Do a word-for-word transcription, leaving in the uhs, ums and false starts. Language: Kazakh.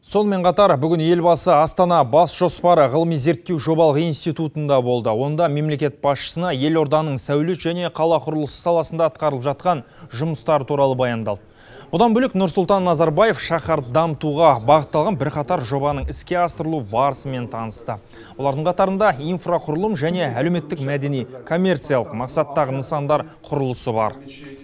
Сонымен қатар бүгін елбасы Астана бас жоспары ғылыми зерттеу жобалық институтында болды. Онда мемлекет басшысына елорданың сәулет және қала құрылысы саласында атқарылып жатқан жұмыстар туралы баяндалды. Бұдан бөлек Нұрсұлтан Назарбаев шаһарды дамытуға бағытталған бірқатар жобаның іске асырылу барысымен танысты. Олардың қатарында инфрақұрылым және әлеуметтік мәдени коммерциялық мақсаттағы нысандар құрылысы бар.